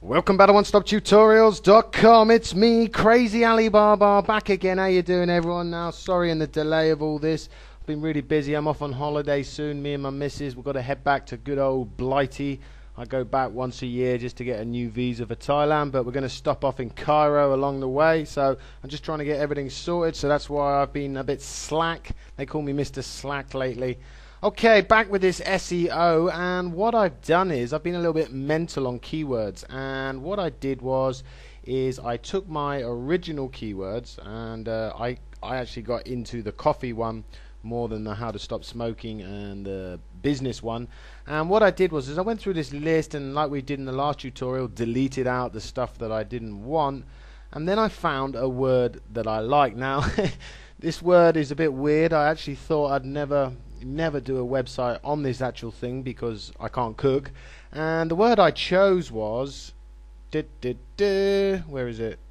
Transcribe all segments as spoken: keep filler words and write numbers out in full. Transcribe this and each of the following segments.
Welcome back to one stop tutorials dot com. It's me, Crazy Alibaba, back again. How you doing, everyone? Now, sorry in the delay of all this. I've been really busy. I'm off on holiday soon. Me and my missus, we've got to head back to good old Blighty. I go back once a year just to get a new visa for Thailand, but we're going to stop off in Cairo along the way. So I'm just trying to get everything sorted. So that's why I've been a bit slack. They call me Mister Slack lately. Okay, back with this S E O, and what I've done is I've been a little bit mental on keywords, and what I did was is I took my original keywords and uh, I, I actually got into the coffee one more than the how to stop smoking and the business one. And what I did was is I went through this list, and like we did in the last tutorial, deleted out the stuff that I didn't want, and then I found a word that I like. Now this word is a bit weird. I actually thought I'd never never do a website on this actual thing because I can't cook, and the word I chose was did, did, did, where is it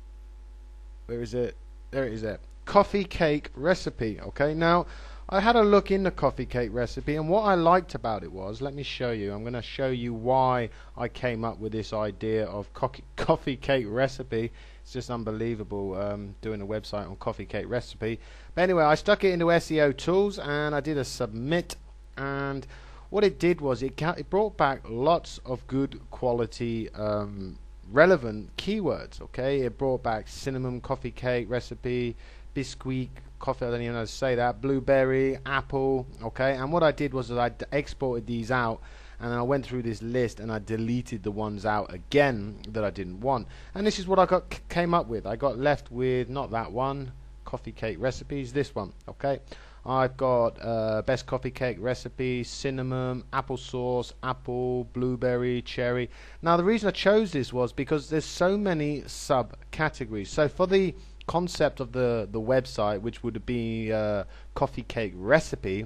where is it there it is there coffee cake recipe. Okay, now I had a look in the coffee cake recipe, and what I liked about it was, let me show you. I'm going to show you why I came up with this idea of coffee, coffee cake recipe. It's just unbelievable, um, doing a website on coffee cake recipe. But anyway, I stuck it into S E O tools and I did a submit, and what it did was it, it brought back lots of good quality um, relevant keywords. Okay, it brought back cinnamon coffee cake recipe, biscuit coffee, I don't even know how to say that, blueberry, apple. Okay, and what I did was I exported these out, and then I went through this list and I deleted the ones out again that I didn't want, and this is what I got came up with. I got left with not that one, coffee cake recipes, this one. Okay, I've got uh, best coffee cake recipe, cinnamon, applesauce, apple, blueberry, cherry. Now the reason I chose this was because there's so many subcategories. So for the concept of the the website, which would be uh, coffee cake recipe,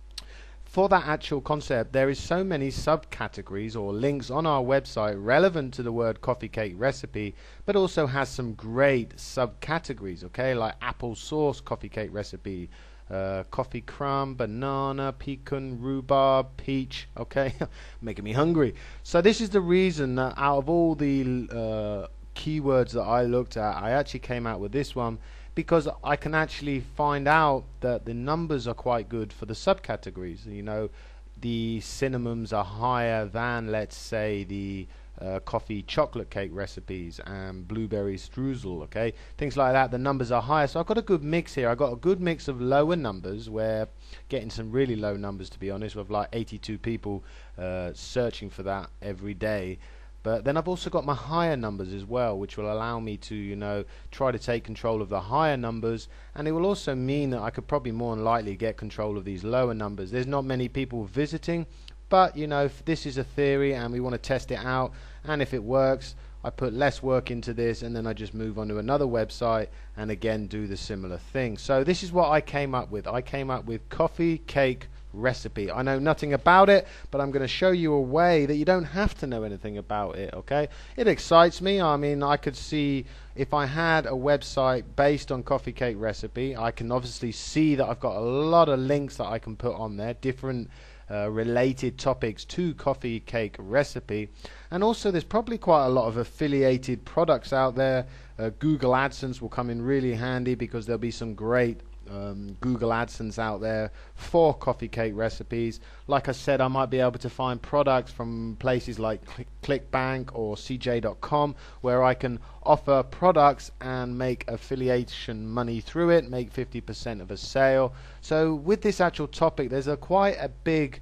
for that actual concept there is so many subcategories or links on our website relevant to the word coffee cake recipe, but also has some great subcategories. Okay, like apple sauce coffee cake recipe, uh, coffee crumb, banana, pecan, rhubarb, peach. Okay, making me hungry. So this is the reason that out of all the uh, keywords that I looked at, I actually came out with this one, because I can actually find out that the numbers are quite good for the subcategories. You know, the cinnamons are higher than, let's say, the uh, coffee chocolate cake recipes and blueberry streusel. Okay, things like that, the numbers are higher. So I've got a good mix here. I've got a good mix of lower numbers, where getting some really low numbers, to be honest, with like eighty-two people uh, searching for that every day. But then I've also got my higher numbers as well, which will allow me to, you know, try to take control of the higher numbers, and it will also mean that I could probably more than likely get control of these lower numbers. There's not many people visiting, but you know, if this is a theory and we want to test it out, and if it works, I put less work into this, and then I just move on to another website and again do the similar thing. So this is what I came up with. I came up with coffee cake recipe. I know nothing about it, but I'm going to show you a way that you don't have to know anything about it. Okay, it excites me. I mean, I could see if I had a website based on coffee cake recipe, I can obviously see that I've got a lot of links that I can put on there, different uh, related topics to coffee cake recipe, and also there's probably quite a lot of affiliated products out there. uh, Google AdSense will come in really handy, because there'll be some great Um, Google AdSense out there for coffee cake recipes. Like I said, I might be able to find products from places like Click ClickBank or C J dot com, where I can offer products and make affiliation money through it, make fifty percent of a sale. So with this actual topic, there's a quite a big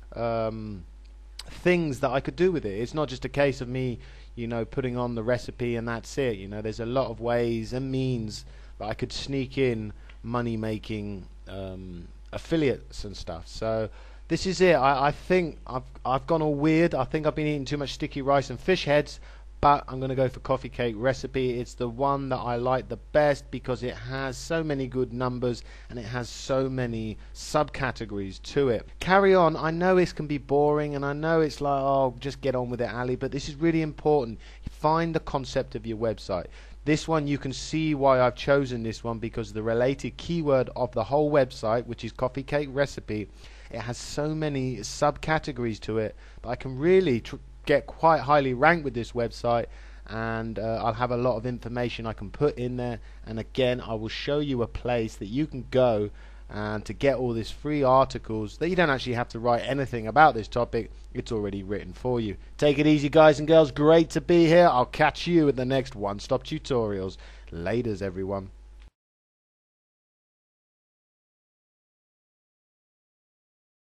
um, things that I could do with it. It's not just a case of me, you know, putting on the recipe and that's it. You know, there's a lot of ways and means that I could sneak in money making um, affiliates and stuff. So this is it. I, I think I've, I've gone all weird. I think I've been eating too much sticky rice and fish heads, but I'm going to go for coffee cake recipe. It's the one that I like the best because it has so many good numbers and it has so many subcategories to it. Carry on. I know it can be boring, and I know it's like, oh, just get on with it, Ali, but this is really important. Find the concept of your website. This one, you can see why I've chosen this one, because the related keyword of the whole website, which is coffee cake recipe, it has so many subcategories to it that I can really tr get quite highly ranked with this website, and uh, I'll have a lot of information I can put in there. And again, I will show you a place that you can go and to get all these free articles that you don't actually have to write anything about this topic. It's already written for you. Take it easy, guys and girls. Great to be here. I'll catch you at the next One Stop Tutorials. Laters, everyone.